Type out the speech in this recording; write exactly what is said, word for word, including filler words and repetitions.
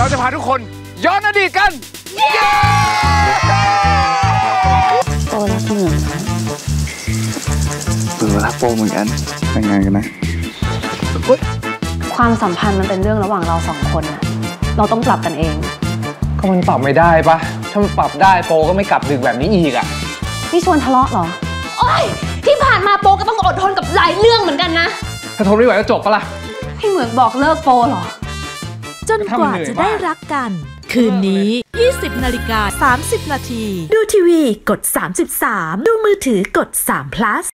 เราจะพาทุกคนย้อนอดีตกันโปรักเหมือนนะเออรักโปเหมือนกันแต่งงานกันนะความสัมพันธ์มันเป็นเรื่องระหว่างเราสองคนนะเราต้องปรับกันเองก็มันปรับไม่ได้ปะถ้ามันปรับได้โปก็ไม่กลับดึกแบบนี้อีกอ่ะพี่ชวนทะเลาะเหรอโอ๊ยที่ผ่านมาโปก็ต้องอดทนกับหลายเรื่องเหมือนกันนะถ้าทนไม่ไหวก็จบปะล่ะพี่เหมือนบอกเลิกโปเหรอจนกว่าจะได้รักกันคืนนี้ ยี่สิบนาฬิกาสามสิบนาทีดูทีวีกดสามสิบสามดูมือถือกดสาม plus